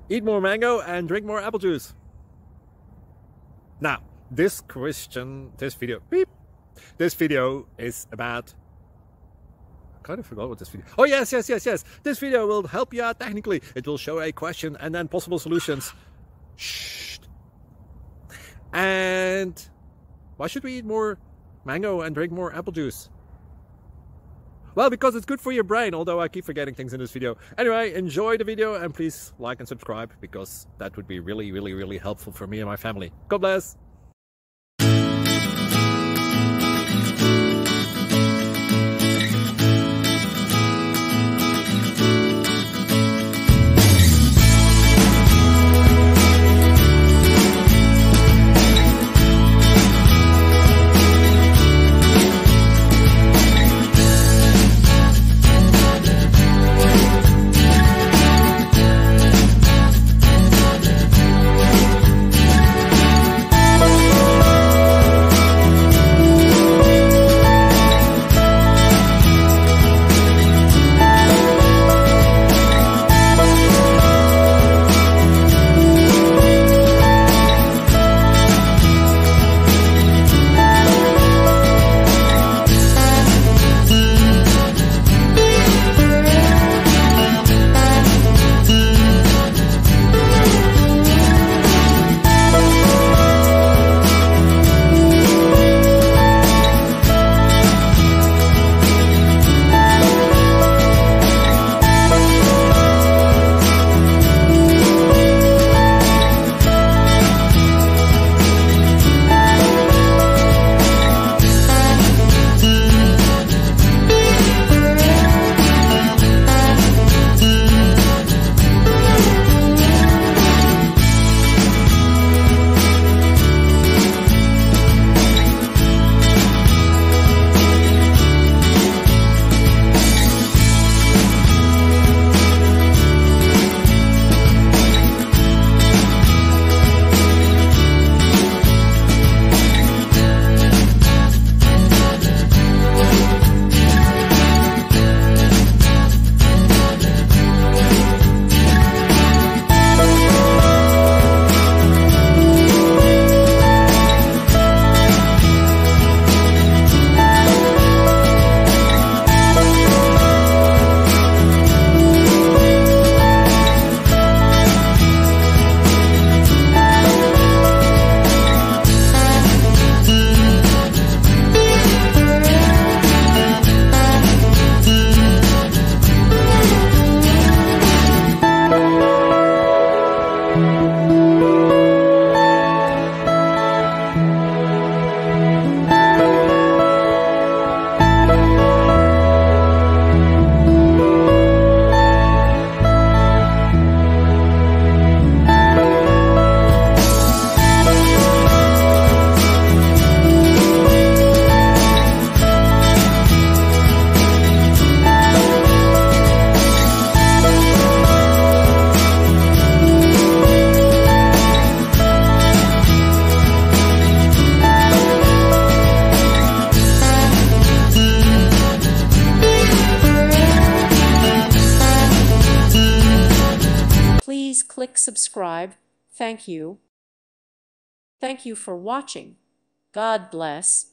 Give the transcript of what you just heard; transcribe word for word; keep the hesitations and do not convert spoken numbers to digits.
Eat more mango and drink more apple juice. Now, this question, this video, beep, this video is about, I kind of forgot what this video, oh yes, yes, yes, yes, this video will help you out technically. It will show a question and then possible solutions. Shh. And why should we eat more mango and drink more apple juice? Well, because it's good for your brain, although I keep forgetting things in this video. Anyway, enjoy the video and please like and subscribe, because that would be really, really, really helpful for me and my family. God bless! Please click subscribe. Thank you. Thank you for watching. God bless.